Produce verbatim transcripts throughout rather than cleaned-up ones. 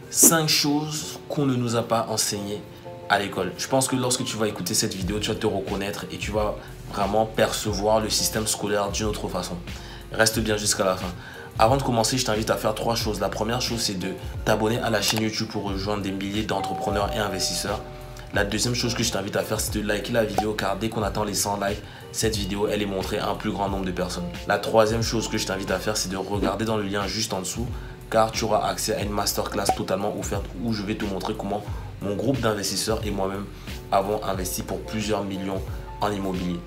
cinq choses qu'on ne nous a pas enseignées à l'école. Je pense que lorsque tu vas écouter cette vidéo, tu vas te reconnaître et tu vas vraiment percevoir le système scolaire d'une autre façon. Reste bien jusqu'à la fin. Avant de commencer, je t'invite à faire trois choses. La première chose, c'est de t'abonner à la chaîne YouTube pour rejoindre des milliers d'entrepreneurs et investisseurs. La deuxième chose que je t'invite à faire, c'est de liker la vidéo car dès qu'on atteint les cent likes, cette vidéo, elle est montrée à un plus grand nombre de personnes. La troisième chose que je t'invite à faire, c'est de regarder dans le lien juste en dessous car tu auras accès à une masterclass totalement offerte où je vais te montrer comment mon groupe d'investisseurs et moi-même avons investi pour plusieurs millions en immobilier.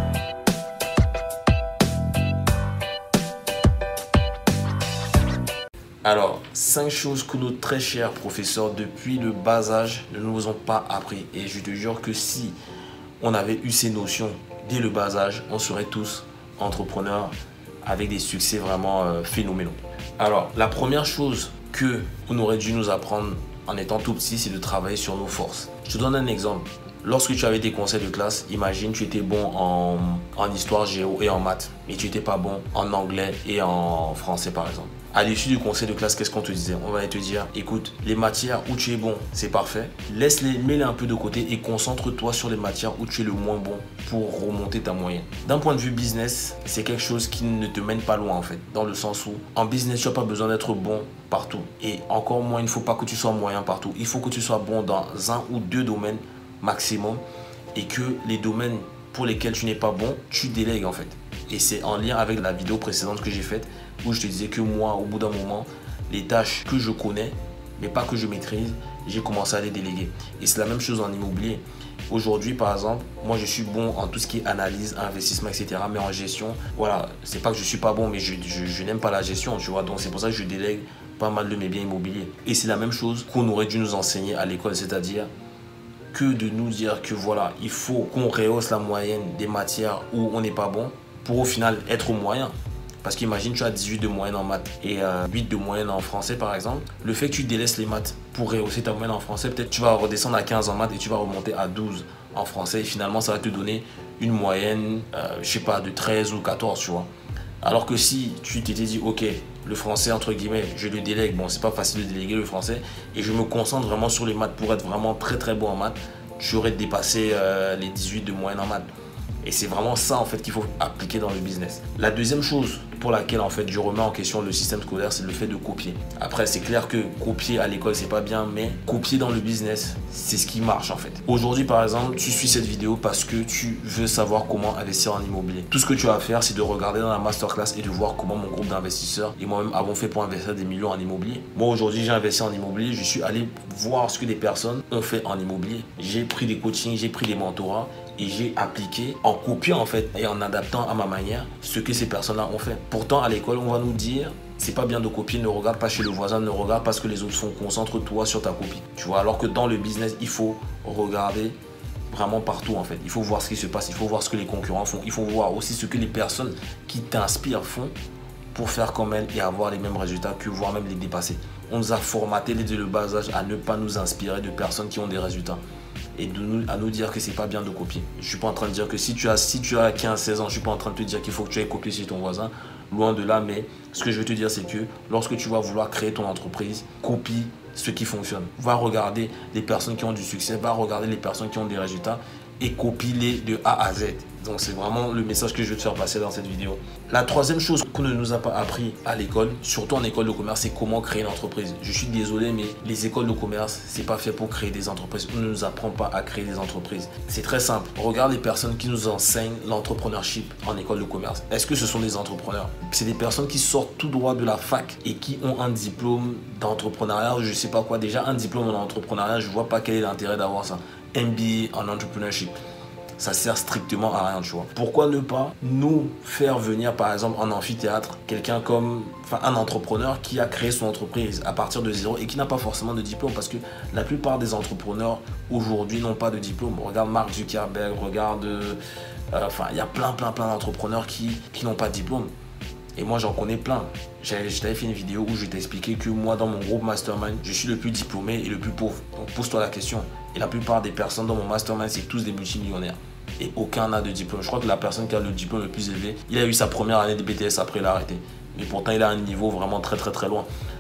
Alors, cinq choses que nos très chers professeurs depuis le bas âge ne nous ont pas appris. Et je te jure que si on avait eu ces notions dès le bas âge, on serait tous entrepreneurs avec des succès vraiment euh, phénoménaux. Alors, la première chose que on aurait dû nous apprendre en étant tout petit, c'est de travailler sur nos forces. Je te donne un exemple. Lorsque tu avais tes conseils de classe, imagine tu étais bon en, en histoire, géo et en maths, mais tu n'étais pas bon en anglais et en français par exemple. À l'issue du conseil de classe, qu'est-ce qu'on te disait? On va te dire, écoute, les matières où tu es bon, c'est parfait. Laisse-les, mets-les un peu de côté et concentre-toi sur les matières où tu es le moins bon pour remonter ta moyenne. D'un point de vue business, c'est quelque chose qui ne te mène pas loin en fait. Dans le sens où, en business, tu n'as pas besoin d'être bon partout. Et encore moins, il ne faut pas que tu sois moyen partout. Il faut que tu sois bon dans un ou deux domaines maximum et que les domaines pour lesquels tu n'es pas bon, tu délègues en fait. Et c'est en lien avec la vidéo précédente que j'ai faite où je te disais que moi, au bout d'un moment, les tâches que je connais, mais pas que je maîtrise, j'ai commencé à les déléguer. Et c'est la même chose en immobilier. Aujourd'hui, par exemple, moi, je suis bon en tout ce qui est analyse, investissement, et cetera. Mais en gestion, voilà, c'est pas que je suis pas bon, mais je, je, je n'aime pas la gestion, tu vois. Donc, c'est pour ça que je délègue pas mal de mes biens immobiliers. Et c'est la même chose qu'on aurait dû nous enseigner à l'école, c'est-à-dire que de nous dire que voilà, il faut qu'on rehausse la moyenne des matières où on n'est pas bon pour au final être au moyen. Parce qu'imagine, tu as dix-huit de moyenne en maths et euh, huit de moyenne en français par exemple. Le fait que tu délaisses les maths pour rehausser ta moyenne en français, peut-être tu vas redescendre à quinze en maths et tu vas remonter à douze en français. Et finalement, ça va te donner une moyenne, euh, je sais pas, de treize ou quatorze, tu vois. Alors que si tu t'étais dit, ok, le français, entre guillemets, je le délègue. Bon, c'est pas facile de déléguer le français. Et je me concentre vraiment sur les maths pour être vraiment très très bon en maths. Tu aurais dépassé euh, les dix-huit de moyenne en maths. Et c'est vraiment ça en fait qu'il faut appliquer dans le business. La deuxième chose pour laquelle en fait je remets en question le système scolaire, c'est le fait de copier. Après, c'est clair que copier à l'école c'est pas bien, mais copier dans le business, c'est ce qui marche en fait. Aujourd'hui par exemple, tu suis cette vidéo parce que tu veux savoir comment investir en immobilier. Tout ce que tu as à faire, c'est de regarder dans la masterclass et de voir comment mon groupe d'investisseurs et moi-même avons fait pour investir des millions en immobilier. Moi aujourd'hui, j'ai investi en immobilier, je suis allé voir ce que des personnes ont fait en immobilier. J'ai pris des coachings, j'ai pris des mentorats et j'ai appliqué en copiant en fait et en adaptant à ma manière ce que ces personnes-là ont fait. Pourtant, à l'école, on va nous dire c'est pas bien de copier, ne regarde pas chez le voisin, ne regarde pas ce que les autres font, concentre-toi sur ta copie. Tu vois, alors que dans le business, il faut regarder vraiment partout en fait. Il faut voir ce qui se passe, il faut voir ce que les concurrents font, il faut voir aussi ce que les personnes qui t'inspirent font pour faire comme elles et avoir les mêmes résultats que voire même les dépasser. On nous a formaté dès le bas âge à ne pas nous inspirer de personnes qui ont des résultats et de nous, à nous dire que c'est pas bien de copier. Je suis pas en train de dire que si tu as, si tu as quinze seize ans, je suis pas en train de te dire qu'il faut que tu ailles copier chez ton voisin. Loin de là, mais ce que je veux te dire, c'est que lorsque tu vas vouloir créer ton entreprise, copie ce qui fonctionne. Va regarder les personnes qui ont du succès, va regarder les personnes qui ont des résultats et copie-les de A à Z. Donc c'est vraiment le message que je veux te faire passer dans cette vidéo. La troisième chose qu'on ne nous a pas appris à l'école, surtout en école de commerce, c'est comment créer une entreprise. Je suis désolé, mais les écoles de commerce, c'est pas fait pour créer des entreprises. On ne nous apprend pas à créer des entreprises. C'est très simple. Regarde les personnes qui nous enseignent l'entrepreneurship en école de commerce. Est-ce que ce sont des entrepreneurs? C'est des personnes qui sortent tout droit de la fac et qui ont un diplôme d'entrepreneuriat, je sais pas quoi. Déjà, un diplôme en entrepreneuriat, je vois pas quel est l'intérêt d'avoir ça. M B A en entrepreneurship. Ça sert strictement à rien, tu vois. Pourquoi ne pas nous faire venir, par exemple, en amphithéâtre, quelqu'un comme, enfin, un entrepreneur qui a créé son entreprise à partir de zéro et qui n'a pas forcément de diplôme, parce que la plupart des entrepreneurs aujourd'hui n'ont pas de diplôme. Regarde Mark Zuckerberg, regarde, euh, enfin, il y a plein, plein, plein d'entrepreneurs qui, qui n'ont pas de diplôme. Et moi, j'en connais plein. Je t'avais fait une vidéo où je t'ai expliqué que moi, dans mon groupe Mastermind, je suis le plus diplômé et le plus pauvre. Donc, pose-toi la question. Et la plupart des personnes dans mon Mastermind, c'est tous des multimillionnaires. Et aucun n'a de diplôme. Je crois que la personne qui a le diplôme le plus élevé, il a eu sa première année de B T S, après il a arrêté. Mais pourtant, il a un niveau vraiment très, très, très loin.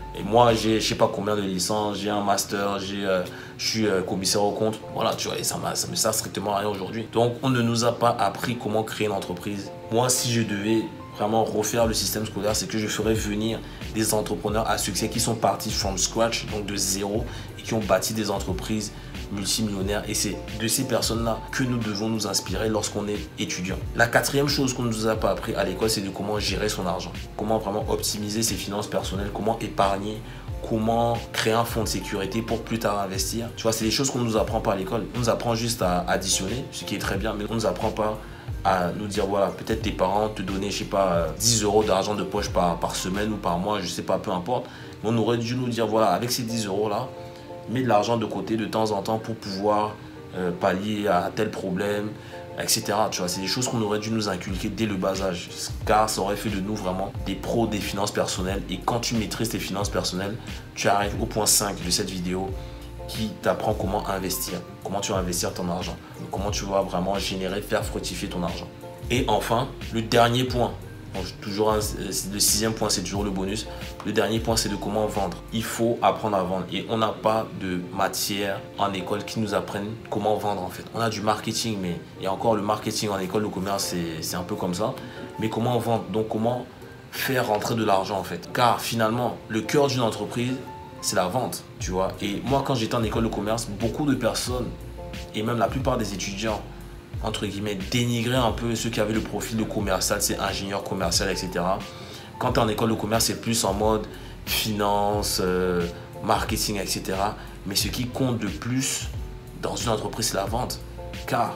Et moi, j'ai je sais pas combien de licences, j'ai un master, j'ai, euh, je suis euh, commissaire aux comptes. Voilà, tu vois, et ça ne ça me sert strictement à rien aujourd'hui. Donc, on ne nous a pas appris comment créer une entreprise. Moi, si je devais vraiment refaire le système scolaire, c'est que je ferais venir des entrepreneurs à succès qui sont partis from scratch, donc de zéro, et qui ont bâti des entreprises multimillionnaires. Et c'est de ces personnes-là que nous devons nous inspirer lorsqu'on est étudiant. La quatrième chose qu'on ne nous a pas appris à l'école, c'est de comment gérer son argent. Comment vraiment optimiser ses finances personnelles, comment épargner, comment créer un fonds de sécurité pour plus tard investir. Tu vois, c'est des choses qu'on ne nous apprend pas à l'école. On nous apprend juste à additionner, ce qui est très bien, mais on ne nous apprend pas à nous dire, voilà, peut-être tes parents te donnaient, je sais pas, dix euros d'argent de poche par, par semaine ou par mois, je sais pas, peu importe. Mais on aurait dû nous dire, voilà, avec ces dix euros là, mets de l'argent de côté de temps en temps pour pouvoir euh, pallier à tel problème, et cetera. Tu vois, c'est des choses qu'on aurait dû nous inculquer dès le bas âge, car ça aurait fait de nous vraiment des pros des finances personnelles. Et quand tu maîtrises tes finances personnelles, tu arrives au point cinq de cette vidéo qui t'apprend comment investir, comment tu vas investir ton argent, comment tu vas vraiment générer, faire fructifier ton argent. Et enfin, le dernier point, bon, toujours un, le sixième point, c'est toujours le bonus. Le dernier point, c'est de comment vendre. Il faut apprendre à vendre. Et on n'a pas de matière en école qui nous apprenne comment vendre en fait. On a du marketing, mais il y a encore le marketing en école de commerce, c'est un peu comme ça. Mais comment vendre? Donc comment faire rentrer de l'argent en fait. Car finalement, le cœur d'une entreprise, c'est la vente, tu vois. Et moi, quand j'étais en école de commerce, beaucoup de personnes, et même la plupart des étudiants, entre guillemets, dénigrer un peu ceux qui avaient le profil de commercial, c'est ingénieur commercial, et cetera. Quand tu es en école de commerce, c'est plus en mode finance, euh, marketing, et cetera. Mais ce qui compte le plus dans une entreprise, c'est la vente. Car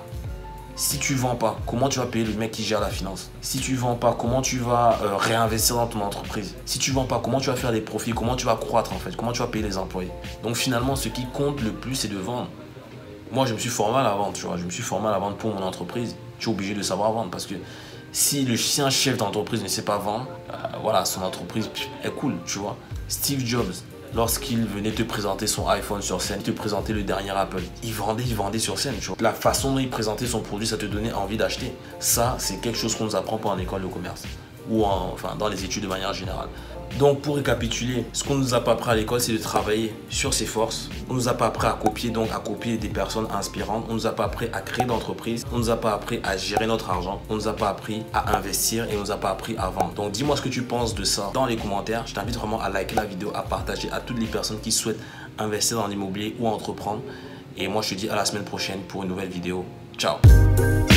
si tu ne vends pas, comment tu vas payer le mec qui gère la finance? Si tu ne vends pas, comment tu vas euh, réinvestir dans ton entreprise? Si tu ne vends pas, comment tu vas faire des profits? Comment tu vas croître en fait? Comment tu vas payer les employés? Donc finalement, ce qui compte le plus, c'est de vendre. Moi, je me suis formé à la vente, tu vois. Je me suis formé à la vente pour mon entreprise. Tu es obligé de savoir vendre parce que si, le, si un chef d'entreprise ne sait pas vendre, euh, voilà, son entreprise est cool, tu vois. Steve Jobs, lorsqu'il venait te présenter son iPhone sur scène, te présenter le dernier Apple, il vendait, il vendait sur scène, tu vois. La façon dont il présentait son produit, ça te donnait envie d'acheter. Ça, c'est quelque chose qu'on nous apprend pas en école de commerce ou en, enfin, dans les études de manière générale. Donc pour récapituler, ce qu'on ne nous a pas appris à l'école, c'est de travailler sur ses forces. On ne nous a pas appris à copier, donc à copier des personnes inspirantes. On ne nous a pas appris à créer d'entreprises. On ne nous a pas appris à gérer notre argent. On ne nous a pas appris à investir et on ne nous a pas appris à vendre. Donc dis-moi ce que tu penses de ça dans les commentaires. Je t'invite vraiment à liker la vidéo, à partager à toutes les personnes qui souhaitent investir dans l'immobilier ou entreprendre. Et moi je te dis à la semaine prochaine pour une nouvelle vidéo. Ciao!